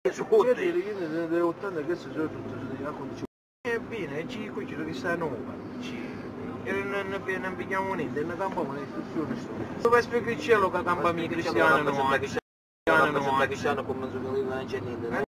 Nelle 80 che si sono tutte a condizioni. Bene, ci qui ci stanno e non pigliamo niente, non cambiamo l'istruzione. Dove spieghi il cielo che cambiamo i cristiani? Cristiano come non c'è niente.